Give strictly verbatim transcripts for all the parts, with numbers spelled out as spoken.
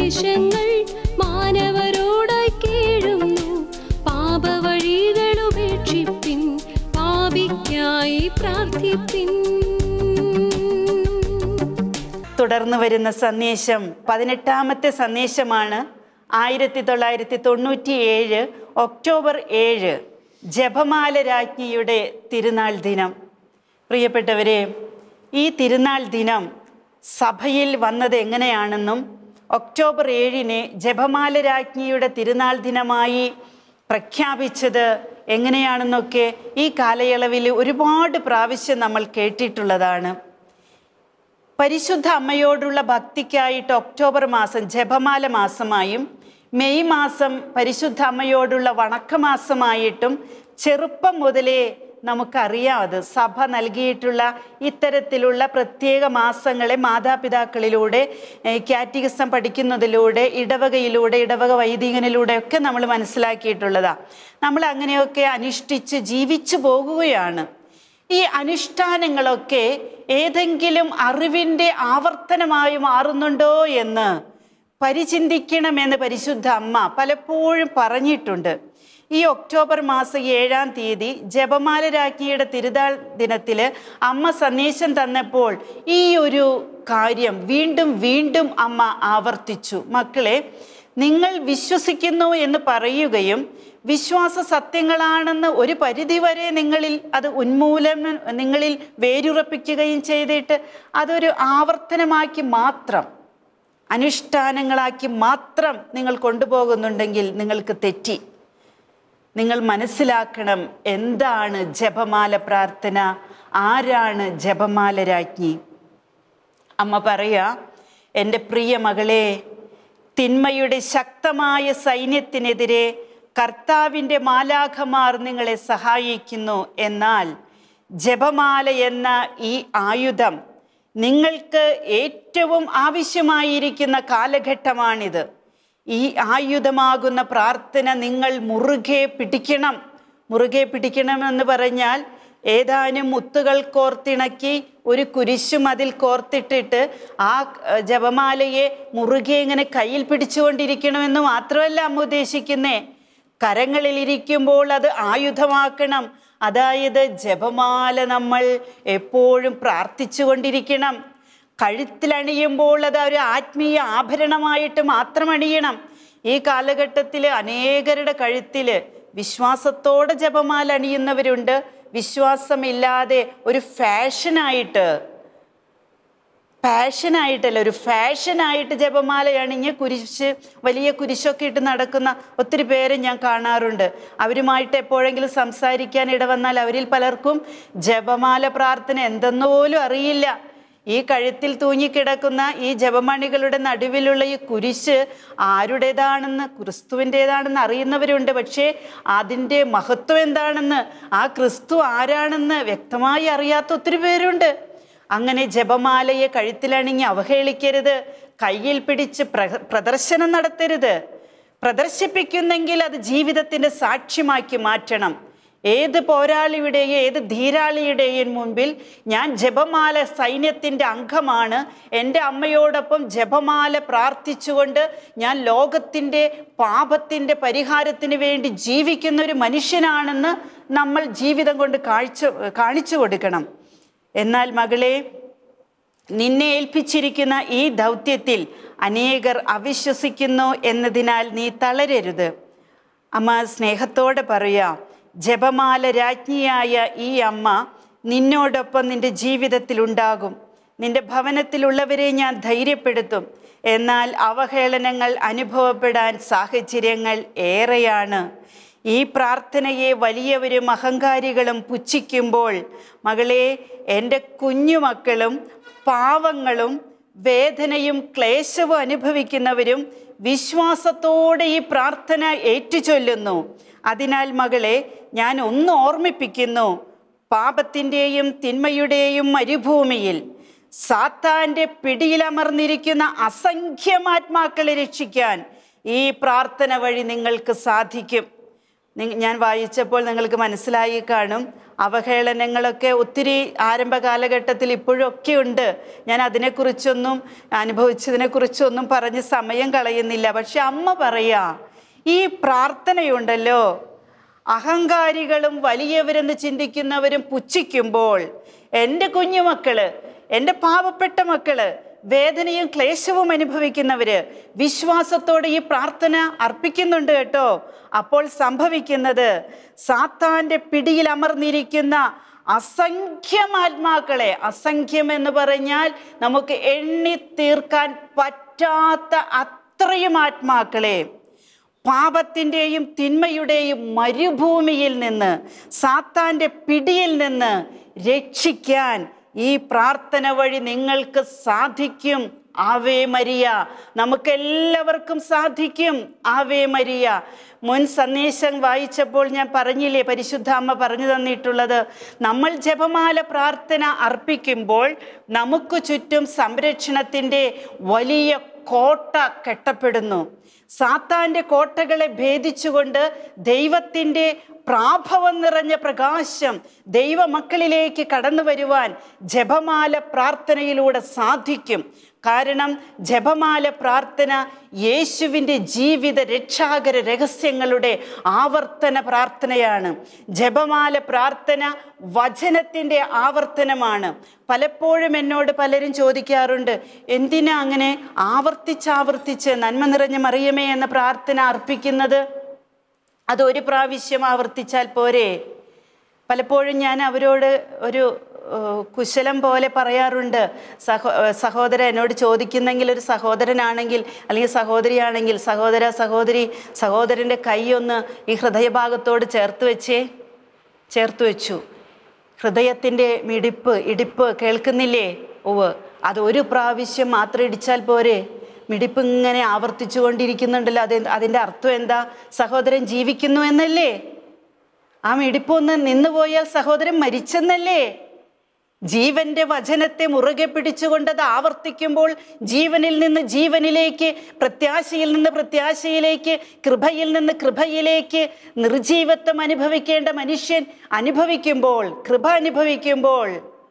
സന്ദേശങ്ങൾ മാനവരോടായി കേഴുന്നു. പാപവഴികളുപേക്ഷിപ്പിൻ, പാപിക്കായി പ്രാർത്ഥിപ്പിൻ. തുടർന്ന് വരുന്ന സന്ദേശം പതിനെട്ടാമത്തെ സന്ദേശമാണ്. ആയിരത്തി തൊള്ളായിരത്തി തൊണ്ണൂറ്റി ഏഴ് ഒക്ടോബർ ഏഴ് ജപമാല രാജ്ഞിയുടെ തിരുനാൾ ദിനം. പ്രിയപ്പെട്ടവരെ, ഈ തിരുനാൾ ദിനം സഭയിൽ വന്നത് എങ്ങനെയാണെന്നും ഒക്ടോബർ ഏഴിന് ജപമാല രാജ്ഞിയുടെ തിരുനാൾ ദിനമായി പ്രഖ്യാപിച്ചത് എങ്ങനെയാണെന്നൊക്കെ ഈ കാലയളവിൽ ഒരുപാട് പ്രാവശ്യം നമ്മൾ കേട്ടിട്ടുള്ളതാണ്. പരിശുദ്ധ അമ്മയോടുള്ള ഭക്തിക്കായിട്ട് ഒക്ടോബർ മാസം ജപമാല മാസമായും മെയ് മാസം പരിശുദ്ധ അമ്മയോടുള്ള വണക്കമാസമായിട്ടും ചെറുപ്പം മുതലേ നമുക്കറിയാം. അത് സഭ നൽകിയിട്ടുള്ള ഇത്തരത്തിലുള്ള പ്രത്യേക മാസങ്ങളെ മാതാപിതാക്കളിലൂടെ, കാറ്റഗിസം പഠിക്കുന്നതിലൂടെ, ഇടവകയിലൂടെ, ഇടവക വൈദികനിലൂടെ ഒക്കെ നമ്മൾ മനസ്സിലാക്കിയിട്ടുള്ളതാണ്. നമ്മൾ അങ്ങനെയൊക്കെ അനുഷ്ഠിച്ച് ജീവിച്ചു പോകുകയാണ്. ഈ അനുഷ്ഠാനങ്ങളൊക്കെ ഏതെങ്കിലും അറിവിൻ്റെ ആവർത്തനമായി മാറുന്നുണ്ടോ എന്ന് പരിചിന്തിക്കണമെന്ന് പരിശുദ്ധ അമ്മ പലപ്പോഴും പറഞ്ഞിട്ടുണ്ട്. ഈ ഒക്ടോബർ മാസം ഏഴാം തീയതി ജപമാല രാജ്ഞിയുടെ തിരുനാൾ ദിനത്തിൽ അമ്മ സന്ദേശം തന്നപ്പോൾ ഈ ഒരു കാര്യം വീണ്ടും വീണ്ടും അമ്മ ആവർത്തിച്ചു. മക്കളെ, നിങ്ങൾ വിശ്വസിക്കുന്നു എന്ന് പറയുകയും വിശ്വാസ സത്യങ്ങളാണെന്ന് ഒരു പരിധിവരെ നിങ്ങളിൽ അത് ഉന്മൂലനം നിങ്ങളിൽ വേരുറപ്പിക്കുകയും ചെയ്തിട്ട് അതൊരു ആവർത്തനമാക്കി മാത്രം, അനുഷ്ഠാനങ്ങളാക്കി മാത്രം നിങ്ങൾ കൊണ്ടുപോകുന്നുണ്ടെങ്കിൽ നിങ്ങൾക്ക് തെറ്റി. നിങ്ങൾ മനസ്സിലാക്കണം, എന്താണ് ജപമാല പ്രാർത്ഥന, ആരാണ് ജപമാല രാജ്ഞി. അമ്മ പറയാ, എൻ്റെ പ്രിയ മകളെ, തിന്മയുടെ ശക്തമായ സൈന്യത്തിനെതിരെ കർത്താവിൻ്റെ മാലാഖമാർ നിങ്ങളെ സഹായിക്കുന്നു. എന്നാൽ ജപമാല എന്ന ഈ ആയുധം നിങ്ങൾക്ക് ഏറ്റവും ആവശ്യമായിരിക്കുന്ന കാലഘട്ടമാണിത്. ഈ ആയുധമാകുന്ന പ്രാർത്ഥന നിങ്ങൾ മുറുകെ പിടിക്കണം. മുറുകെ പിടിക്കണമെന്ന് പറഞ്ഞാൽ ഏതാനും മുത്തുകൾ കോർത്തിണക്കി ഒരു കുരിശും അതിൽ കോർത്തിട്ടിട്ട് ആ ജപമാലയെ മുറുകെ ഇങ്ങനെ കയ്യിൽ പിടിച്ചുകൊണ്ടിരിക്കണമെന്ന് മാത്രമല്ല അമ്മ ഉദ്ദേശിക്കുന്നേ. കരങ്ങളിലിരിക്കുമ്പോൾ അത് ആയുധമാക്കണം. അതായത് ജപമാല നമ്മൾ എപ്പോഴും പ്രാർത്ഥിച്ചു കൊണ്ടിരിക്കണം. കഴുത്തിലണിയുമ്പോൾ അത് ഒരു ആത്മീയ ആഭരണമായിട്ട് മാത്രം അണിയണം. ഈ കാലഘട്ടത്തിൽ അനേകരുടെ കഴുത്തിൽ വിശ്വാസത്തോടെ ജപമാല അണിയുന്നവരുണ്ട്, വിശ്വാസമില്ലാതെ ഒരു ഫാഷനായിട്ട് പാഷനായിട്ടല്ല ഒരു ഫാഷനായിട്ട് ജപമാല അണിഞ്ഞ് കുരിശ്, വലിയ കുരിശൊക്കെ ഇട്ട് നടക്കുന്ന ഒത്തിരി പേരെ ഞാൻ കാണാറുണ്ട്. അവരുമായിട്ട് എപ്പോഴെങ്കിലും സംസാരിക്കാൻ ഇടവന്നാൽ അവരിൽ പലർക്കും ജപമാല പ്രാർത്ഥന എന്തെന്ന് പോലും അറിയില്ല. ഈ കഴുത്തിൽ തൂങ്ങിക്കിടക്കുന്ന ഈ ജപമണികളുടെ നടുവിലുള്ള ഈ കുരിശ് ആരുടേതാണെന്ന്, ക്രിസ്തുവിൻ്റേതാണെന്ന് അറിയുന്നവരുണ്ട്. പക്ഷേ അതിൻ്റെ മഹത്വം എന്താണെന്ന്, ആ ക്രിസ്തു ആരാണെന്ന് വ്യക്തമായി അറിയാത്ത ഒത്തിരി പേരുണ്ട്. അങ്ങനെ ജപമാലയെ കഴുത്തിലണിഞ്ഞ് അവഹേളിക്കരുത്, കയ്യിൽ പിടിച്ച് പ്ര പ്രദർശനം നടത്തരുത്. പ്രദർശിപ്പിക്കുന്നെങ്കിൽ അത് ജീവിതത്തിൻ്റെ സാക്ഷ്യമാക്കി മാറ്റണം. ഏത് പോരാളിയുടെയും ഏത് ധീരാളിയുടെയും മുൻപിൽ ഞാൻ ജപമാല സൈന്യത്തിൻ്റെ അംഗമാണ്, എൻ്റെ അമ്മയോടൊപ്പം ജപമാല പ്രാർത്ഥിച്ചുകൊണ്ട് ഞാൻ ലോകത്തിൻ്റെ പാപത്തിൻ്റെ പരിഹാരത്തിന് വേണ്ടി ജീവിക്കുന്ന ഒരു മനുഷ്യനാണെന്ന് നമ്മൾ ജീവിതം കൊണ്ട് കാഴ്ച കാണിച്ചു കൊടുക്കണം. എന്നാൽ മകളെ, നിന്നെ ഏൽപ്പിച്ചിരിക്കുന്ന ഈ ദൗത്യത്തിൽ അനേകർ അവിശ്വസിക്കുന്നു എന്നതിനാൽ നീ തളരരുത്. അമ്മ സ്നേഹത്തോടെ പറയാം, ജപമാല രാജ്ഞിയായ ഈ അമ്മ നിന്നോടൊപ്പം നിൻ്റെ ജീവിതത്തിലുണ്ടാകും. നിൻ്റെ ഭവനത്തിലുള്ളവരെ ഞാൻ ധൈര്യപ്പെടുത്തും. എന്നാൽ അവഹേളനങ്ങൾ അനുഭവപ്പെടാൻ സാഹചര്യങ്ങൾ ഏറെയാണ്. ഈ പ്രാർത്ഥനയെ വലിയവരും അഹങ്കാരികളും പുച്ഛിക്കുമ്പോൾ മകളെ, എൻ്റെ കുഞ്ഞുമക്കളും പാവങ്ങളും വേദനയും ക്ലേശവും അനുഭവിക്കുന്നവരും വിശ്വാസത്തോടെ ഈ പ്രാർത്ഥന ഏറ്റുചൊല്ലുന്നു. അതിനാൽ മകളെ, ഞാൻ ഒന്ന് ഓർമ്മിപ്പിക്കുന്നു, പാപത്തിൻ്റെയും തിന്മയുടെയും മരുഭൂമിയിൽ സാത്താൻ്റെ പിടിയിലമർന്നിരിക്കുന്ന അസംഖ്യം ആത്മാക്കളെ രക്ഷിക്കാൻ ഈ പ്രാർത്ഥന വഴി നിങ്ങൾക്ക് സാധിക്കും. ഞാൻ വായിച്ചപ്പോൾ നിങ്ങൾക്ക് മനസ്സിലായി കാണും. അവഹേളനങ്ങളൊക്കെ ഒത്തിരി ആരംഭ കാലഘട്ടത്തിൽ ഇപ്പോഴൊക്കെ ഉണ്ട്. ഞാൻ അതിനെക്കുറിച്ചൊന്നും അനുഭവിച്ചതിനെക്കുറിച്ചൊന്നും പറഞ്ഞ് സമയം കളയുന്നില്ല. പക്ഷെ അമ്മ പറയാ, ഈ പ്രാർത്ഥനയുണ്ടല്ലോ, അഹങ്കാരികളും വലിയവരെന്ന് ചിന്തിക്കുന്നവരും പുച്ഛിക്കുമ്പോൾ എൻ്റെ കുഞ്ഞുമക്കള്, എൻ്റെ പാവപ്പെട്ട മക്കള്, വേദനയും ക്ലേശവും അനുഭവിക്കുന്നവര് വിശ്വാസത്തോടെ ഈ പ്രാർത്ഥന അർപ്പിക്കുന്നുണ്ട് കേട്ടോ. അപ്പോൾ സംഭവിക്കുന്നത്, സാത്താന്റെ പിടിയിൽ അമർന്നിരിക്കുന്ന അസംഖ്യം ആത്മാക്കളെ, അസംഖ്യം എന്ന് പറഞ്ഞാൽ നമുക്ക് എണ്ണി തീർക്കാൻ പറ്റാത്ത അത്രയും ആത്മാക്കളെ, പാപത്തിൻ്റെയും തിന്മയുടെയും മരുഭൂമിയിൽ നിന്ന്, സാത്താന്റെ പിടിയിൽ നിന്ന് രക്ഷിക്കാൻ ഈ പ്രാർത്ഥന വഴി നിങ്ങൾക്ക് സാധിക്കും. ആവേ മരിയ, നമുക്കെല്ലാവർക്കും സാധിക്കും. ആവേ മരിയ. മുൻ സന്ദേശം വായിച്ചപ്പോൾ ഞാൻ പറഞ്ഞില്ലേ, പരിശുദ്ധ അമ്മ പറഞ്ഞു തന്നിട്ടുള്ളത്, നമ്മൾ ജപമാല പ്രാർത്ഥന അർപ്പിക്കുമ്പോൾ നമുക്ക് ചുറ്റും സംരക്ഷണത്തിൻ്റെ വലിയ കോട്ട കെട്ടപ്പെടുന്നു. സാത്താന്റെ കോട്ടകളെ ഭേദിച്ചുകൊണ്ട് ദൈവത്തിൻ്റെ പ്രാഭവം നിറഞ്ഞ പ്രകാശം ദൈവമക്കളിലേക്ക് കടന്നു വരുവാൻ ജപമാല പ്രാർത്ഥനയിലൂടെ സാധിക്കും. കാരണം ജപമാല പ്രാർത്ഥന യേശുവിൻ്റെ ജീവിത രക്ഷാകര രഹസ്യങ്ങളുടെ ആവർത്തന പ്രാർത്ഥനയാണ്. ജപമാല പ്രാർത്ഥന വചനത്തിൻ്റെ ആവർത്തനമാണ്. പലപ്പോഴും എന്നോട് പലരും ചോദിക്കാറുണ്ട്, എന്തിനാ അങ്ങനെ ആവർത്തിച്ചാവർത്തിച്ച് നന്മ നിറഞ്ഞ മറിയമേ എന്ന പ്രാർത്ഥന അർപ്പിക്കുന്നത്? അതൊരു പ്രാവശ്യം ആവർത്തിച്ചാൽ പോരെ? പലപ്പോഴും ഞാൻ അവരോട് ഒരു കുശലം പോലെ പറയാറുണ്ട്. സഹോ സഹോദര എന്നോട് ചോദിക്കുന്നെങ്കിൽ, ഒരു സഹോദരനാണെങ്കിൽ അല്ലെങ്കിൽ സഹോദരിയാണെങ്കിൽ, സഹോദര സഹോദരി സഹോദരൻ്റെ കൈ ഒന്ന് ഈ ഹൃദയഭാഗത്തോട് ചേർത്ത് വെച്ചേ. ചേർത്ത് വെച്ചു. ഹൃദയത്തിൻ്റെ മിടിപ്പ് ഇടിപ്പ് കേൾക്കുന്നില്ലേ? ഓവ്, അത് ഒരു പ്രാവശ്യം മാത്രം ഇടിച്ചാൽ പോരെ? മിടിപ്പ് ഇങ്ങനെ ആവർത്തിച്ചു കൊണ്ടിരിക്കുന്നുണ്ടല്ലോ. അത് അതിൻ്റെ അർത്ഥം എന്താ? സഹോദരൻ ജീവിക്കുന്നു എന്നല്ലേ? ആ മിടിപ്പൊന്ന് നിന്നുപോയാൽ സഹോദരൻ മരിച്ചെന്നല്ലേ? ജീവന്റെ വചനത്തെ മുറുകെ പിടിച്ചുകൊണ്ടത് ആവർത്തിക്കുമ്പോൾ ജീവനിൽ നിന്ന് ജീവനിലേക്ക്, പ്രത്യാശയിൽ നിന്ന് പ്രത്യാശയിലേക്ക്, കൃപയിൽ നിന്ന് കൃപയിലേക്ക് നിർജീവത്വം അനുഭവിക്കേണ്ട മനുഷ്യൻ അനുഭവിക്കുമ്പോൾ, കൃപ അനുഭവിക്കുമ്പോൾ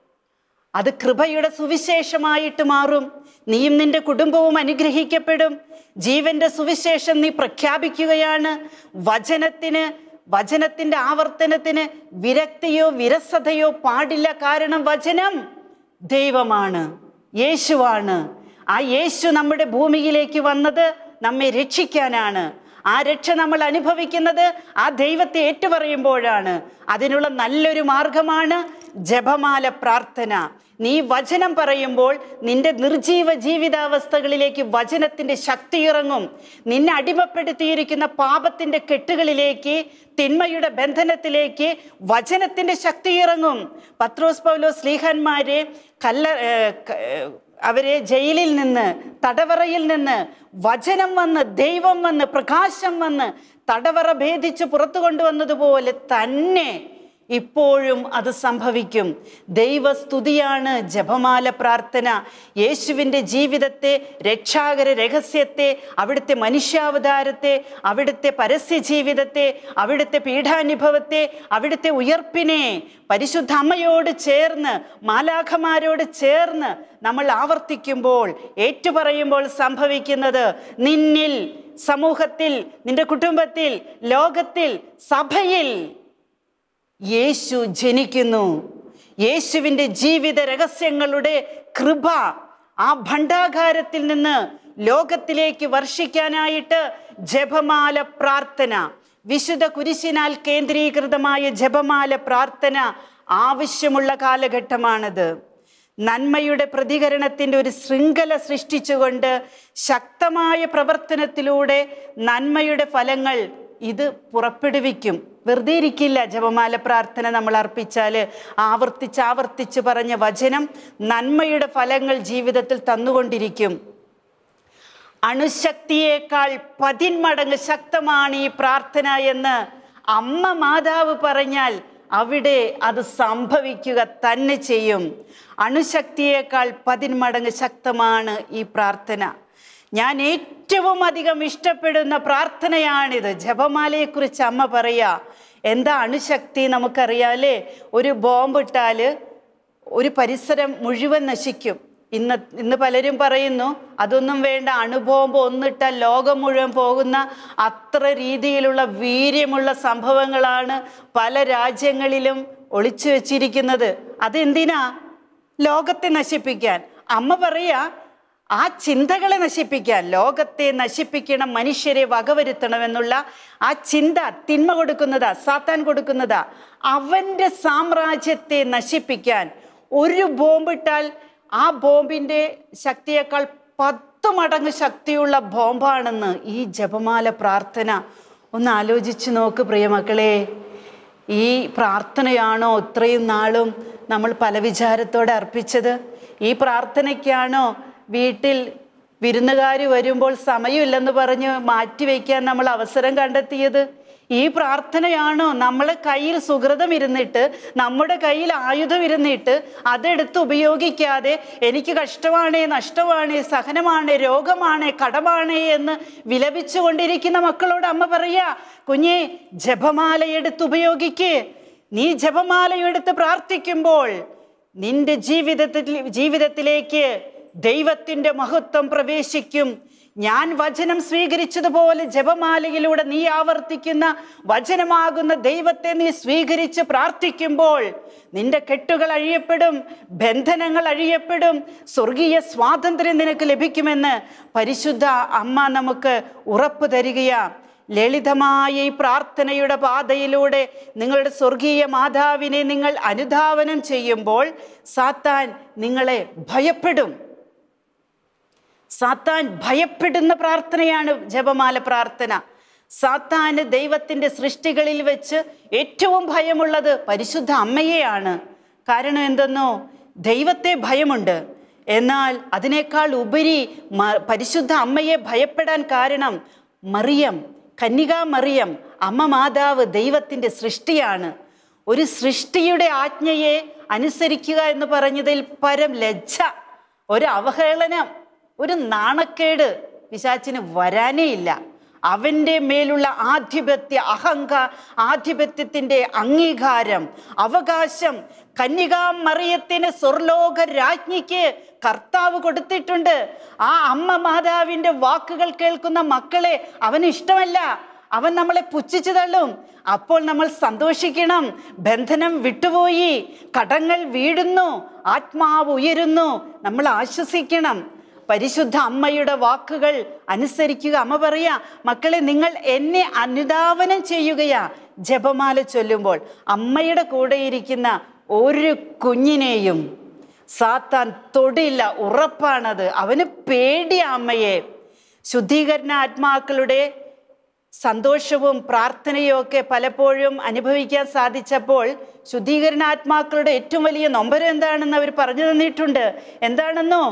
അത് കൃപയുടെ സുവിശേഷമായിട്ട് മാറും. നീയും നിന്റെ കുടുംബവും അനുഗ്രഹിക്കപ്പെടും. ജീവന്റെ സുവിശേഷം നീ പ്രഖ്യാപിക്കുകയാണ്. വചനത്തിന് വചനത്തിൻ്റെ ആവർത്തനത്തിന് വിരക്തിയോ വിരസതയോ പാടില്ല. കാരണം വചനം ദൈവമാണ്, യേശുവാണ്. ആ യേശു നമ്മുടെ ഭൂമിയിലേക്ക് വന്നത് നമ്മെ രക്ഷിക്കാനാണ്. ആ രക്ഷ നമ്മൾ അനുഭവിക്കുന്നത് ആ ദൈവത്തെ ഏറ്റുപറയുമ്പോഴാണ്. അതിനുള്ള നല്ലൊരു മാർഗമാണ് ജപമാല പ്രാർത്ഥന. നീ വചനം പറയുമ്പോൾ നിന്റെ നിർജീവ ജീവിതാവസ്ഥകളിലേക്ക് വചനത്തിൻ്റെ ശക്തി ഇറങ്ങും. നിന്നെ അടിമപ്പെടുത്തിയിരിക്കുന്ന പാപത്തിൻ്റെ കെട്ടുകളിലേക്ക്, തിന്മയുടെ ബന്ധനത്തിലേക്ക് വചനത്തിൻ്റെ ശക്തി ഇറങ്ങും. പത്രോസ് പൗലോസ് ശ്ലീഹന്മാരെ കല്ല അവരെ ജയിലിൽ നിന്ന്, തടവറയിൽ നിന്ന് വചനം വന്ന്, ദൈവം വന്ന്, പ്രകാശം വന്ന് തടവറ ഭേദിച്ച് പുറത്തു കൊണ്ടുവന്നതുപോലെ തന്നെ ഇപ്പോഴും അത് സംഭവിക്കും. ദൈവസ്തുതിയാണ് ജപമാല പ്രാർത്ഥന. യേശുവിൻ്റെ ജീവിതത്തെ, രക്ഷാകര രഹസ്യത്തെ, അവിടുത്തെ മനുഷ്യാവതാരത്തെ, അവിടുത്തെ പരസ്യ ജീവിതത്തെ, അവിടുത്തെ പീഠാനുഭവത്തെ, അവിടുത്തെ ഉയർപ്പിനെ പരിശുദ്ധ അമ്മയോട് ചേർന്ന്, മാലാഖമാരോട് ചേർന്ന് നമ്മൾ ആവർത്തിക്കുമ്പോൾ, ഏറ്റുപറയുമ്പോൾ സംഭവിക്കുന്നത്, നിന്നിൽ, സമൂഹത്തിൽ, നിന്റെ കുടുംബത്തിൽ, ലോകത്തിൽ, സഭയിൽ യേശു ജനിക്കുന്നു. യേശുവിൻ്റെ ജീവിത രഹസ്യങ്ങളുടെ കൃപ ആ ഭണ്ഡാകാരത്തിൽ നിന്ന് ലോകത്തിലേക്ക് വർഷിക്കാനായിട്ട് ജപമാല പ്രാർത്ഥന, വിശുദ്ധ കുരിശിനാൽ കേന്ദ്രീകൃതമായ ജപമാല പ്രാർത്ഥന ആവശ്യമുള്ള കാലഘട്ടമാണത്. നന്മയുടെ പ്രതികരണത്തിൻ്റെ ഒരു ശൃംഖല സൃഷ്ടിച്ചുകൊണ്ട് ശക്തമായ പ്രവർത്തനത്തിലൂടെ നന്മയുടെ ഫലങ്ങൾ ഇത് പുറപ്പെടുവിക്കും. വെറുതെ ഇരിക്കില്ല. ജപമാല പ്രാർത്ഥന നമ്മൾ അർപ്പിച്ചാൽ ആവർത്തിച്ച് ആവർത്തിച്ച് പറഞ്ഞ വചനം നന്മയുടെ ഫലങ്ങൾ ജീവിതത്തിൽ തന്നുകൊണ്ടിരിക്കും. അണുശക്തിയേക്കാൾ പതിന്മടങ്ങ് ശക്തമാണ് ഈ പ്രാർത്ഥന എന്ന് അമ്മ മാതാവ് പറഞ്ഞാൽ അവിടെ അത് സംഭവിക്കുക തന്നെ ചെയ്യും. അണുശക്തിയേക്കാൾ പതിന്മടങ്ങ് ശക്തമാണ് ഈ പ്രാർത്ഥന. ഞാൻ ഏറ്റവും അധികം ഇഷ്ടപ്പെടുന്ന പ്രാർത്ഥനയാണിത്. ജപമാലയെക്കുറിച്ച് അമ്മ പറയാ. എന്താ അണുശക്തി നമുക്കറിയാലേ. ഒരു ബോംബിട്ടാൽ ഒരു പരിസരം മുഴുവൻ നശിക്കും. ഇന്ന് ഇന്ന് പലരും പറയുന്നു അതൊന്നും വേണ്ട, അണുബോംബ് ഒന്നിട്ടാൽ ലോകം മുഴുവൻ പോകുന്ന അത്ര രീതിയിലുള്ള വീര്യമുള്ള സംഭവങ്ങളാണ് പല രാജ്യങ്ങളിലും ഒളിച്ചു വെച്ചിരിക്കുന്നത്. അതെന്തിനാ? ലോകത്തെ നശിപ്പിക്കാൻ. അമ്മ പറയാ ആ ചിന്തകളെ നശിപ്പിക്കാൻ, ലോകത്തെ നശിപ്പിക്കണം, മനുഷ്യരെ വകവരുത്തണമെന്നുള്ള ആ ചിന്ത തിന്മ കൊടുക്കുന്നതാ, സാത്താൻ കൊടുക്കുന്നതാ. അവൻ്റെ സാമ്രാജ്യത്തെ നശിപ്പിക്കാൻ ഒരു ബോംബിട്ടാൽ ആ ബോംബിൻ്റെ ശക്തിയേക്കാൾ പത്ത് മടങ്ങ് ശക്തിയുള്ള ബോംബാണെന്ന് ഈ ജപമാല പ്രാർത്ഥന. ഒന്ന് ആലോചിച്ച് നോക്ക് പ്രിയമക്കളെ. ഈ പ്രാർത്ഥനയാണോ ഇത്രയും നാളും നമ്മൾ പല വിചാരത്തോടെ അർപ്പിച്ചത്? ഈ പ്രാർത്ഥനയ്ക്കാണോ വീട്ടിൽ വിരുന്നുകാർ വരുമ്പോൾ സമയമില്ലെന്ന് പറഞ്ഞ് മാറ്റിവെക്കാൻ നമ്മൾ അവസരം കണ്ടെത്തിയത്? ഈ പ്രാർത്ഥനയാണോ നമ്മളെ കയ്യിൽ സുഹൃതം ഇരുന്നിട്ട്, നമ്മുടെ കയ്യിൽ ആയുധം ഇരുന്നിട്ട് അതെടുത്ത് ഉപയോഗിക്കാതെ എനിക്ക് കഷ്ടമാണേ, നഷ്ടമാണേ, സഹനമാണേ, രോഗമാണേ, കടമാണേ എന്ന് വിലപിച്ചു കൊണ്ടിരിക്കുന്ന മക്കളോട് അമ്മ പറയാ, കുഞ്ഞേ ജപമാലയെടുത്ത് ഉപയോഗിക്കേ. നീ ജപമാലയെടുത്ത് പ്രാർത്ഥിക്കുമ്പോൾ നിന്റെ ജീവിതത്തിൽ ജീവിതത്തിലേക്ക് ദൈവത്തിൻ്റെ മഹത്വം പ്രവേശിക്കും. ഞാൻ വചനം സ്വീകരിച്ചതുപോലെ ജപമാലയിലൂടെ നീ ആവർത്തിക്കുന്ന വചനമാകുന്ന ദൈവത്തെ നീ സ്വീകരിച്ച് പ്രാർത്ഥിക്കുമ്പോൾ നിന്റെ കെട്ടുകൾ അഴിയപ്പെടും, ബന്ധനങ്ങൾ അഴിയപ്പെടും, സ്വർഗീയ സ്വാതന്ത്ര്യം നിനക്ക് ലഭിക്കുമെന്ന് പരിശുദ്ധ അമ്മ നമുക്ക് ഉറപ്പ് തരികയാ. ലളിതമായ ഈ പ്രാർത്ഥനയുടെ പാതയിലൂടെ നിങ്ങളുടെ സ്വർഗീയ മാതാവിനെ നിങ്ങൾ അനുധാവനം ചെയ്യുമ്പോൾ സാത്താൻ നിങ്ങളെ ഭയപ്പെടും. സാത്താൻ ഭയപ്പെടുന്ന പ്രാർത്ഥനയാണ് ജപമാല പ്രാർത്ഥന. സാത്താന് ദൈവത്തിൻ്റെ സൃഷ്ടികളിൽ വെച്ച് ഏറ്റവും ഭയമുള്ളത് പരിശുദ്ധ അമ്മയെയാണ്. കാരണം എന്തെന്നോ, ദൈവത്തെ ഭയമുണ്ട്, എന്നാൽ അതിനേക്കാൾ ഉപരി പരിശുദ്ധ അമ്മയെ ഭയപ്പെടാൻ കാരണം മറിയം, കന്യകാ മറിയം, അമ്മ മാതാവ് ദൈവത്തിൻ്റെ സൃഷ്ടിയാണ്. ഒരു സൃഷ്ടിയുടെ ആജ്ഞയെ അനുസരിക്കുക എന്ന് പറഞ്ഞതിൽ പരം ലജ്ജ, ഒരു അവഹേളനം, ഒരു നാണക്കേട് പിശാചിന് വരാനേ ഇല്ല. അവൻ്റെ മേലുള്ള ആധിപത്യ അഹങ്കാ ആധിപത്യത്തിൻ്റെ അംഗീകാരം, അവകാശം കന്യകാ മറിയത്തിന് സ്വർലോക രാജ്ഞിക്ക് കർത്താവ് കൊടുത്തിട്ടുണ്ട്. ആ അമ്മ മാതാവിൻ്റെ വാക്കുകൾ കേൾക്കുന്ന മക്കളെ അവന് ഇഷ്ടമല്ല, അവൻ നമ്മളെ പുച്ഛിച്ചു തള്ളും. അപ്പോൾ നമ്മൾ സന്തോഷിക്കണം. ബന്ധനം വിട്ടുപോയി, കടങ്ങൾ വീഴുന്നു, ആത്മാവ് ഉയരുന്നു, നമ്മൾ ആശ്വസിക്കണം. പരിശുദ്ധ അമ്മയുടെ വാക്കുകൾ അനുസരിക്കുക. അമ്മ പറയാ, മക്കളെ നിങ്ങൾ എന്നെ അനുധാവനം ചെയ്യുകയാ ജപമാല ചൊല്ലുമ്പോൾ. അമ്മയുടെ കൂടെ ഇരിക്കുന്ന ഒരു കുഞ്ഞിനെയും സാത്താൻ തൊടില്ല, ഉറപ്പാണത്. അവന് പേടിയ അമ്മയെ. ശുദ്ധീകരണ ആത്മാക്കളുടെ സന്തോഷവും പ്രാർത്ഥനയും ഒക്കെ പലപ്പോഴും അനുഭവിക്കാൻ സാധിച്ചപ്പോൾ ശുദ്ധീകരണാത്മാക്കളുടെ ഏറ്റവും വലിയ നൊമ്പരം എന്താണെന്ന് അവർ പറഞ്ഞു തന്നിട്ടുണ്ട്. എന്താണെന്നോ,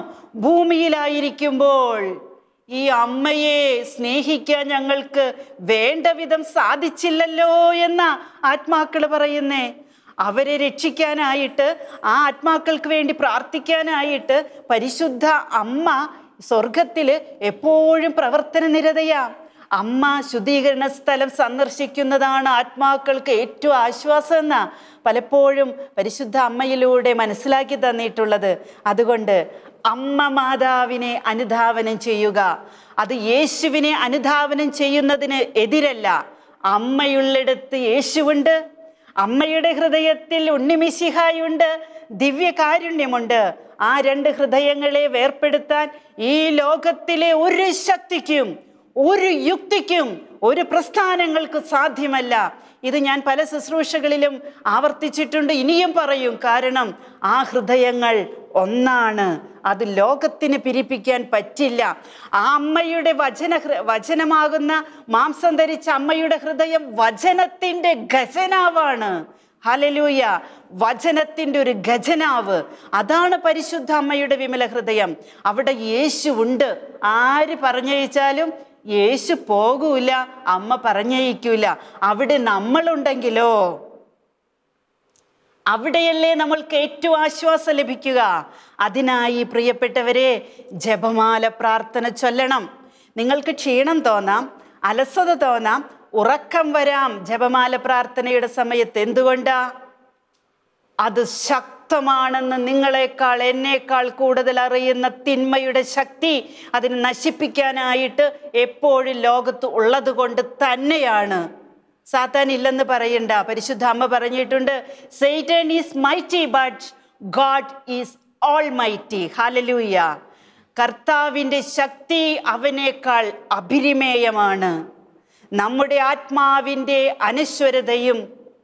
ഭൂമിയിലായിരിക്കുമ്പോൾ ഈ അമ്മയെ സ്നേഹിക്കാൻ ഞങ്ങൾക്ക് വേണ്ട വിധം സാധിച്ചില്ലല്ലോ എന്ന ആത്മാക്കൾ പറയുന്നേ. അവരെ രക്ഷിക്കാനായിട്ട്, ആ ആത്മാക്കൾക്ക് വേണ്ടി പ്രാർത്ഥിക്കാനായിട്ട് പരിശുദ്ധ അമ്മ സ്വർഗത്തിൽ എപ്പോഴും പ്രവർത്തന നിരതയാ. അമ്മ ശുദ്ധീകരണ സ്ഥലം സന്ദർശിക്കുന്നതാണ് ആത്മാക്കൾക്ക് ഏറ്റവും ആശ്വാസം എന്നാ പലപ്പോഴും പരിശുദ്ധ അമ്മയിലൂടെ മനസ്സിലാക്കി തന്നിട്ടുള്ളത്. അതുകൊണ്ട് അമ്മ മാതാവിനെ അനുധാവനം ചെയ്യുക. അത് യേശുവിനെ അനുധാവനം ചെയ്യുന്നതിന് എതിരല്ല. അമ്മയുള്ളിടത്ത് യേശുവുണ്ട്, അമ്മയുടെ ഹൃദയത്തിൽ ഉണ്ണിമിശിഹായുണ്ട്, ദിവ്യകാരുണ്യമുണ്ട്. ആ രണ്ട് ഹൃദയങ്ങളെ വേർപെടുത്താൻ ഈ ലോകത്തിലെ ഒരു ശക്തിക്കും ഒരു യുക്തിക്കും ഒരു പ്രസ്ഥാനങ്ങൾക്ക് സാധ്യമല്ല. ഇത് ഞാൻ പല ശുശ്രൂഷകളിലും ആവർത്തിച്ചിട്ടുണ്ട്, ഇനിയും പറയും. കാരണം ആ ഹൃദയങ്ങൾ ഒന്നാണ്, അത് ലോകത്തിന് പിരിപ്പിക്കാൻ പറ്റില്ല. ആ അമ്മയുടെ വചന വചനമാകുന്ന മാംസം ധരിച്ച അമ്മയുടെ ഹൃദയം വചനത്തിൻ്റെ ഖജനാവാണ്. ഹല്ലേലൂയ! വചനത്തിൻ്റെ ഒരു ഖജനാവ്, അതാണ് പരിശുദ്ധ അമ്മയുടെ വിമല ഹൃദയം. അവിടെ യേശു ഉണ്ട്. ആര് പറഞ്ഞയച്ചാലും യേശു പോകൂല, അമ്മ പറഞ്ഞയക്കൂല. അവിടെ നമ്മളുണ്ടെങ്കിലോ അവിടെയല്ലേ നമ്മൾക്ക് ഏറ്റവും ആശ്വാസം ലഭിക്കുക. അതിനായി പ്രിയപ്പെട്ടവരെ ജപമാല പ്രാർത്ഥന ചൊല്ലണം. നിങ്ങൾക്ക് ക്ഷീണം തോന്നാം, അലസത തോന്നാം, ഉറക്കം വരാം ജപമാല പ്രാർത്ഥനയുടെ സമയത്ത്. എന്തുകൊണ്ടാ? അത് ശക്തമാണെന്ന് നിങ്ങളെക്കാൾ എന്നേക്കാൾ കൂടുതൽ അറിയുന്ന തിന്മയുടെ ശക്തി അതിനെ നശിപ്പിക്കാനായിട്ട് എപ്പോഴും ലോകത്ത് ഉള്ളത് കൊണ്ട് തന്നെയാണ്. സാത്താൻ ഇല്ലെന്ന് പറയണ്ട. പരിശുദ്ധ അമ്മ പറഞ്ഞിട്ടുണ്ട്, Satan is mighty but God is almighty. Hallelujah. കർത്താവിൻ്റെ ശക്തി അവനേക്കാൾ അഭിരിമേയമാണ്. നമ്മുടെ ആത്മാവിൻ്റെ അനശ്വരതയും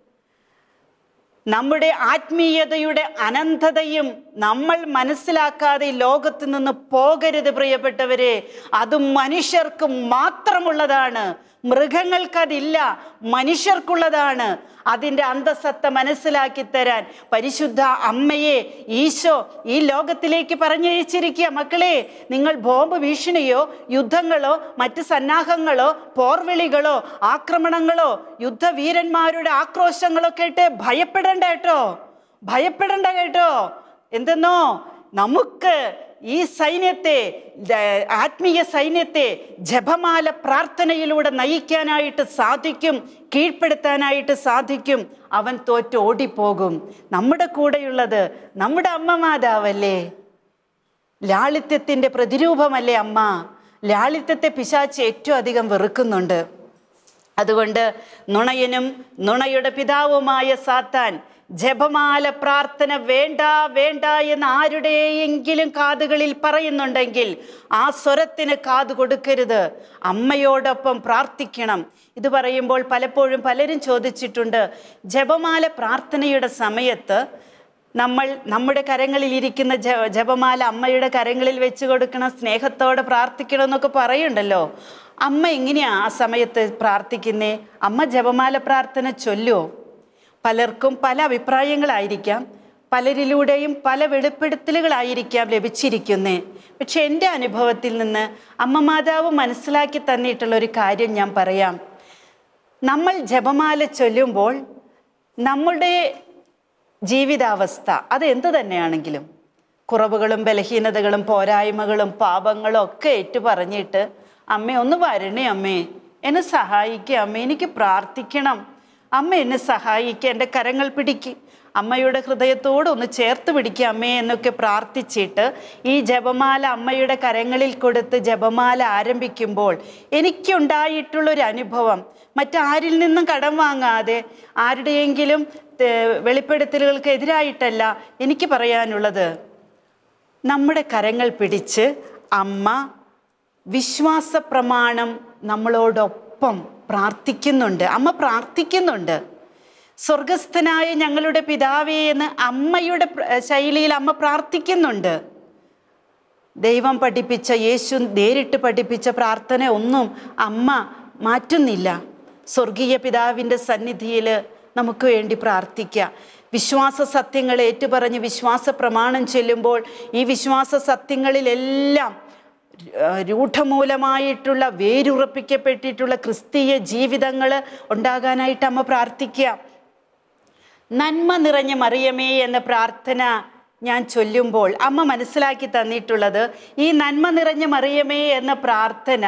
നമ്മുടെ ആത്മീയതയുടെ അനന്തതയും നമ്മൾ മനസ്സിലാക്കാതെ ലോകത്ത് നിന്ന് പോകരുത് പ്രിയപ്പെട്ടവരെ. അത് മനുഷ്യർക്ക് മാത്രമുള്ളതാണ്, മൃഗങ്ങൾക്കതില്ല, മനുഷ്യർക്കുള്ളതാണ്. അതിൻ്റെ അന്തസത്ത മനസ്സിലാക്കി തരാൻ പരിശുദ്ധ അമ്മയെ ഈശോ ഈ ലോകത്തിലേക്ക് പറഞ്ഞയച്ചിരിക്കുക. മക്കളെ, നിങ്ങൾ ബോംബ് ഭീഷണിയോ യുദ്ധങ്ങളോ മറ്റ് സന്നാഹങ്ങളോ പോർവിളികളോ ആക്രമണങ്ങളോ യുദ്ധവീരന്മാരുടെ ആക്രോശങ്ങളോ കേട്ട് ഭയപ്പെടേണ്ട കേട്ടോ, ഭയപ്പെടേണ്ട കേട്ടോ. എന്തെന്നോ, നമുക്ക് ഈ സൈന്യത്തെ, ആത്മീയ സൈന്യത്തെ ജപമാല പ്രാർത്ഥനയിലൂടെ നയിക്കാനായിട്ട് സാധിക്കും, കീഴ്പ്പെടുത്താനായിട്ട് സാധിക്കും. അവൻ തോറ്റ് ഓടിപ്പോകും. നമ്മുടെ കൂടെയുള്ളത് നമ്മുടെ അമ്മ മാതാവല്ലേ, ലാളിത്യത്തിൻ്റെ പ്രതിരൂപമല്ലേ അമ്മ. ലാളിത്യത്തെ പിശാച് ഏറ്റവും അധികം വെറുക്കുന്നുണ്ട്. അതുകൊണ്ട് നുണയനും നുണയുടെ പിതാവുമായ സാത്താൻ ജപമാല പ്രാർത്ഥന വേണ്ട വേണ്ട എന്ന് ആരുടെയെങ്കിലും കാതുകളിൽ പറയുന്നുണ്ടെങ്കിൽ ആ സ്വരത്തിന് കാത് കൊടുക്കരുത്. അമ്മയോടൊപ്പം പ്രാർത്ഥിക്കണം. ഇത് പറയുമ്പോൾ പലപ്പോഴും പലരും ചോദിച്ചിട്ടുണ്ട്, ജപമാല പ്രാർത്ഥനയുടെ സമയത്ത് നമ്മൾ നമ്മുടെ കരങ്ങളിൽ ഇരിക്കുന്ന ജ ജപമാല അമ്മയുടെ കരങ്ങളിൽ വെച്ച് കൊടുക്കണം, സ്നേഹത്തോടെ പ്രാർത്ഥിക്കണം എന്നൊക്കെ പറയുണ്ടല്ലോ. അമ്മ എങ്ങനെയാ ആ സമയത്ത് പ്രാർത്ഥിക്കുന്നേ? അമ്മ ജപമാല പ്രാർത്ഥന ചൊല്ലുമോ? പലർക്കും പല അഭിപ്രായങ്ങളായിരിക്കാം, പലരിലൂടെയും പല വെളിപ്പെടുത്തലുകളായിരിക്കാം ലഭിച്ചിരിക്കുന്നേ. പക്ഷെ എൻ്റെ അനുഭവത്തിൽ നിന്ന് അമ്മ മാതാവ് മനസ്സിലാക്കി തന്നിട്ടുള്ള ഒരു കാര്യം ഞാൻ പറയാം. നമ്മൾ ജപമാല ചൊല്ലുമ്പോൾ നമ്മുടെ ജീവിതാവസ്ഥ അത് എന്തു തന്നെയാണെങ്കിലും കുറവുകളും ബലഹീനതകളും പോരായ്മകളും പാപങ്ങളും ഒക്കെ ഏറ്റു പറഞ്ഞിട്ട്, അമ്മേ ഒന്ന് വരണേ, അമ്മേ എന്നെ സഹായിക്കുക, അമ്മേ എനിക്ക് പ്രാർത്ഥിക്കണം, അമ്മ എന്നെ സഹായിക്കുക, എൻ്റെ കരങ്ങൾ പിടിക്ക്, അമ്മയുടെ ഹൃദയത്തോട് ഒന്ന് ചേർത്ത് പിടിക്കുക അമ്മേ എന്നൊക്കെ പ്രാർത്ഥിച്ചിട്ട് ഈ ജപമാല അമ്മയുടെ കരങ്ങളിൽ കൊടുത്ത് ജപമാല ആരംഭിക്കുമ്പോൾ എനിക്കുണ്ടായിട്ടുള്ളൊരു അനുഭവം, മറ്റാരിൽ നിന്നും കടം വാങ്ങാതെ ആരുടെയെങ്കിലും വെളിപ്പെടുത്തലുകൾക്ക് എതിരായിട്ടല്ല എനിക്ക് പറയാനുള്ളത്, നമ്മുടെ കരങ്ങൾ പിടിച്ച് അമ്മ വിശ്വാസ പ്രമാണം നമ്മളോടൊപ്പം പ്രാർത്ഥിക്കുന്നുണ്ട്. അമ്മ പ്രാർത്ഥിക്കുന്നുണ്ട്. സ്വർഗസ്ഥനായ ഞങ്ങളുടെ പിതാവേ എന്ന് അമ്മയുടെ ശൈലിയിൽ അമ്മ പ്രാർത്ഥിക്കുന്നുണ്ട്. ദൈവം പഠിപ്പിച്ച, യേശു നേരിട്ട് പഠിപ്പിച്ച പ്രാർത്ഥന ഒന്നും അമ്മ മാറ്റുന്നില്ല. സ്വർഗീയ പിതാവിൻ്റെ സന്നിധിയിൽ നമുക്ക് വേണ്ടി പ്രാർത്ഥിക്കാം. വിശ്വാസ സത്യങ്ങൾ ഏറ്റുപറഞ്ഞ് വിശ്വാസ പ്രമാണം ചൊല്ലുമ്പോൾ ഈ വിശ്വാസ സത്യങ്ങളിലെല്ലാം രൂഢമൂലമായിട്ടുള്ള വേരുറപ്പിക്കപ്പെട്ടിട്ടുള്ള ക്രിസ്തീയ ജീവിതങ്ങൾ ഉണ്ടാകാനായിട്ട് അമ്മ പ്രാർത്ഥിക്കുക. നന്മ നിറഞ്ഞ മറിയമേ എന്ന പ്രാർത്ഥന ഞാൻ ചൊല്ലുമ്പോൾ അമ്മ മനസ്സിലാക്കി തന്നിട്ടുള്ളത്, ഈ നന്മ നിറഞ്ഞ മറിയമേ എന്ന പ്രാർത്ഥന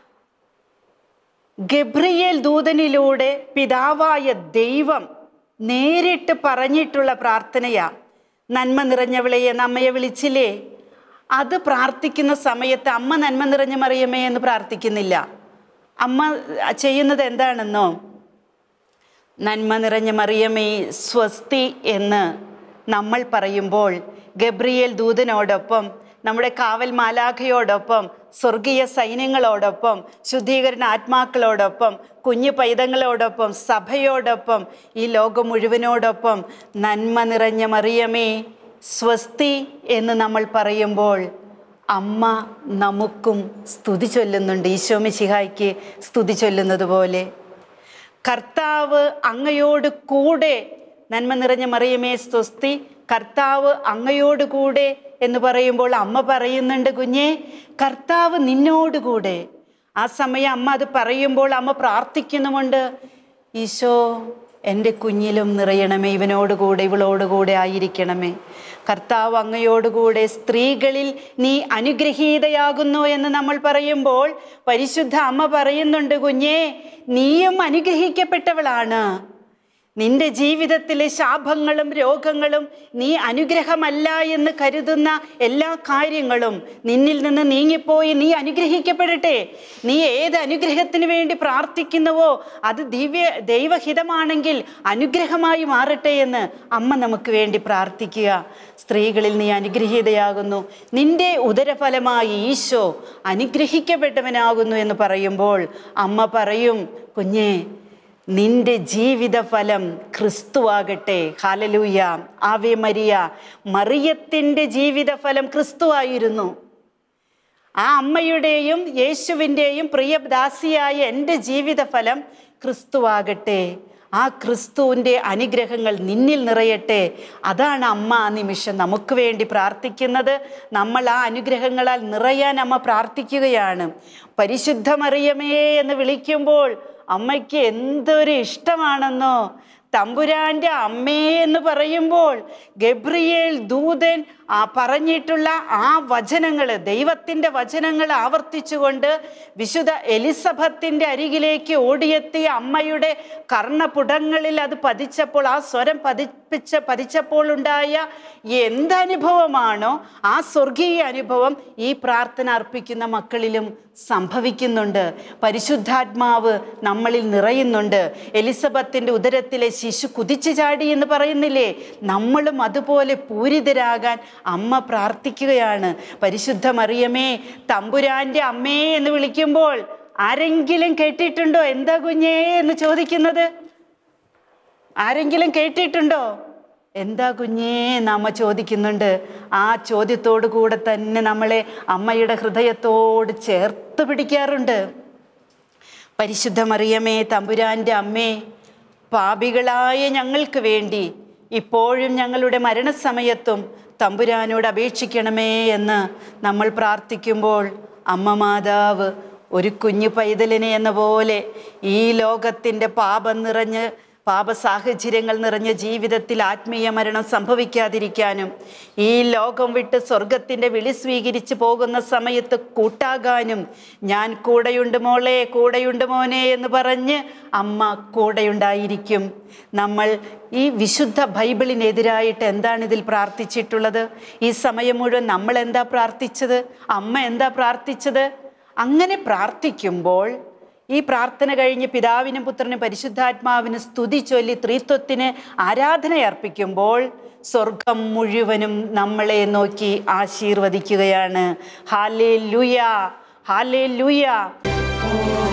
ഗബ്രിയേൽ ദൂതനിലൂടെ പിതാവായ ദൈവം നേരിട്ട് പറഞ്ഞിട്ടുള്ള പ്രാർത്ഥനയാ. നന്മ നിറഞ്ഞവളെ എന്ന് അമ്മയെ വിളിച്ചില്ലേ? അത് പ്രാർത്ഥിക്കുന്ന സമയത്ത് അമ്മ നന്മ നിറഞ്ഞ മറിയമേ എന്ന് പ്രാർത്ഥിക്കുന്നില്ല. അമ്മ ചെയ്യുന്നത് എന്താണെന്നോ, നന്മ നിറഞ്ഞ മറിയമേ സ്വസ്തി എന്ന് നമ്മൾ പറയുമ്പോൾ ഗബ്രിയേൽ ദൂതനോടൊപ്പം, നമ്മുടെ കാവൽ മാലാഖയോടൊപ്പം, സ്വർഗീയ സൈന്യങ്ങളോടൊപ്പം, ശുദ്ധീകരണ ആത്മാക്കളോടൊപ്പം, കുഞ്ഞു പൈതങ്ങളോടൊപ്പം, സഭയോടൊപ്പം, ഈ ലോകം മുഴുവനോടൊപ്പം നന്മ നിറഞ്ഞ മറിയമേ സ്വസ്തി എന്ന് നമ്മൾ പറയുമ്പോൾ അമ്മ നമുക്കും സ്തുതി ചൊല്ലുന്നുണ്ട്. ഈശോ മിശിഹായ്ക്ക് സ്തുതി ചൊല്ലുന്നത് പോലെ. കർത്താവ് അങ്ങയോട് കൂടെ, നന്മ നിറഞ്ഞ മറിയമേ സ്വസ്തി, കർത്താവ് അങ്ങയോട് കൂടെ എന്ന് പറയുമ്പോൾ അമ്മ പറയുന്നുണ്ട്, കുഞ്ഞേ കർത്താവ് നിന്നോടുകൂടെ. ആ സമയം അമ്മ അത് പറയുമ്പോൾ അമ്മ പ്രാർത്ഥിക്കുന്നുമുണ്ട്, ഈശോ എൻ്റെ കുഞ്ഞിലും നിറയണമേ, ഇവനോടുകൂടെ ഇവളോടുകൂടെ ആയിരിക്കണമേ. കർത്താവ് അങ്ങയോടുകൂടെ സ്ത്രീകളിൽ നീ അനുഗ്രഹീതയാകുന്നു എന്ന് നമ്മൾ പറയുമ്പോൾ പരിശുദ്ധ അമ്മ പറയുന്നുണ്ട്, കുഞ്ഞേ നീയും അനുഗ്രഹിക്കപ്പെട്ടവളാണ്. നിന്റെ ജീവിതത്തിലെ ശാപങ്ങളും രോഗങ്ങളും നീ അനുഗ്രഹമല്ല എന്ന് കരുതുന്ന എല്ലാ കാര്യങ്ങളും നിന്നിൽ നിന്ന് നീങ്ങിപ്പോയി നീ അനുഗ്രഹിക്കപ്പെടട്ടെ. നീ ഏത് അനുഗ്രഹത്തിന് വേണ്ടി പ്രാർത്ഥിക്കുന്നുവോ അത് ദിവ്യ ദൈവഹിതമാണെങ്കിൽ അനുഗ്രഹമായി മാറട്ടെ എന്ന് അമ്മ നമുക്ക് വേണ്ടി പ്രാർത്ഥിക്കുക. സ്ത്രീകളിൽ നീ അനുഗ്രഹീതയാകുന്നു, നിന്റെ ഉദരഫലമായി ഈശോ അനുഗ്രഹിക്കപ്പെട്ടവനാകുന്നു എന്ന് പറയുമ്പോൾ അമ്മ പറയും, കുഞ്ഞേ നിന്റെ ജീവിതഫലം ക്രിസ്തുവാകട്ടെ. Hallelujah, Ave Maria. മറിയത്തിൻ്റെ ജീവിതഫലം ക്രിസ്തുവായിരുന്നു. ആ അമ്മയുടെയും യേശുവിൻ്റെയും പ്രിയദാസിയായ എൻ്റെ ജീവിതഫലം ക്രിസ്തുവാകട്ടെ. ആ ക്രിസ്തുവിൻ്റെ അനുഗ്രഹങ്ങൾ നിന്നിൽ നിറയട്ടെ. അതാണ് അമ്മ ആ നിമിഷം നമുക്ക് വേണ്ടി പ്രാർത്ഥിക്കുന്നത്. നമ്മൾ ആ അനുഗ്രഹങ്ങളാൽ നിറയാൻ അമ്മ പ്രാർത്ഥിക്കുകയാണ്. പരിശുദ്ധ മറിയമേ എന്ന് വിളിക്കുമ്പോൾ അമ്മയ്ക്ക് എന്തൊരു ഇഷ്ടമാണെന്നോ. തമ്പുരാൻ്റെ അമ്മേ എന്ന് പറയുമ്പോൾ ഗബ്രിയേൽ ദൂതൻ ആ പറഞ്ഞിട്ടുള്ള ആ വചനങ്ങൾ, ദൈവത്തിൻ്റെ വചനങ്ങൾ ആവർത്തിച്ചുകൊണ്ട് വിശുദ്ധ എലിസബത്തിൻ്റെ അരികിലേക്ക് ഓടിയെത്തിയ അമ്മയുടെ കർണപുടങ്ങളിൽ അത് പതിച്ചപ്പോൾ, ആ സ്വരം പതിപ്പിച്ച പതിച്ചപ്പോൾ ഉണ്ടായ എന്തനുഭവമാണോ ആ സ്വർഗീയ അനുഭവം ഈ പ്രാർത്ഥന അർപ്പിക്കുന്ന മക്കളിലും സംഭവിക്കുന്നുണ്ട്. പരിശുദ്ധാത്മാവ് നമ്മളിൽ നിറയുന്നുണ്ട്. എലിസബത്തിൻ്റെ ഉദരത്തിലെ ശിശു കുതിച്ചു ചാടി എന്ന് പറയുന്നില്ലേ, നമ്മളും അതുപോലെ പൂരിതരാകാൻ അമ്മ പ്രാർത്ഥിക്കുകയാണ്. പരിശുദ്ധ മറിയമേ തമ്പുരാൻ്റെ അമ്മേ എന്ന് വിളിക്കുമ്പോൾ ആരെങ്കിലും കേട്ടിട്ടുണ്ടോ എന്താ കുഞ്ഞേ എന്ന് ചോദിക്കുന്നത്? ആരെങ്കിലും കേട്ടിട്ടുണ്ടോ? എന്താ കുഞ്ഞേ നമ്മ ചോദിക്കുന്നുണ്ട്. ആ ചോദ്യത്തോടു കൂടെ തന്നെ നമ്മളെ അമ്മയുടെ ഹൃദയത്തോട് ചേർത്ത് പിടിക്കാറുണ്ട്. പരിശുദ്ധ മറിയമേ തമ്പുരാൻ്റെ അമ്മേ, പാപികളായ ഞങ്ങൾക്ക് വേണ്ടി ഇപ്പോഴും ഞങ്ങളുടെ മരണസമയത്തും തമ്പുരാനോട് അപേക്ഷിക്കണമേ എന്ന് നമ്മൾ പ്രാർത്ഥിക്കുമ്പോൾ അമ്മ മാതാവ് ഒരു കുഞ്ഞു പൈതലിനെ എന്ന പോലെ ഈ ലോകത്തിൻ്റെ പാപം നിറഞ്ഞ് പാപ സാഹചര്യങ്ങൾ നിറഞ്ഞ ജീവിതത്തിൽ ആത്മീയ മരണം സംഭവിക്കാതിരിക്കാനും ഈ ലോകം വിട്ട് സ്വർഗത്തിൻ്റെ വിളി സ്വീകരിച്ച് പോകുന്ന സമയത്ത് കൂട്ടാകാനും ഞാൻ കൂടെയുണ്ട് മോളെ, കൂടെയുണ്ട് മോനെ എന്ന് പറഞ്ഞ് അമ്മ കൂടെയുണ്ടായിരിക്കും. നമ്മൾ ഈ വിശുദ്ധ ബൈബിളിനെതിരായിട്ട് എന്താണ് ഇതിൽ പ്രാർത്ഥിച്ചിട്ടുള്ളത്? ഈ സമയം മുഴുവൻ നമ്മൾ എന്താ പ്രാർത്ഥിച്ചത്? അമ്മ എന്താ പ്രാർത്ഥിച്ചത്? അങ്ങനെ പ്രാർത്ഥിക്കുമ്പോൾ ഈ പ്രാർത്ഥന കഴിഞ്ഞ് പിതാവിനും പുത്രനും പരിശുദ്ധാത്മാവിനും സ്തുതി ചൊല്ലി ത്രിത്വത്തിന് ആരാധനയർപ്പിക്കുമ്പോൾ സ്വർഗം മുഴുവനും നമ്മളെ നോക്കി ആശീർവദിക്കുകയാണ്. Hallelujah, hallelujah.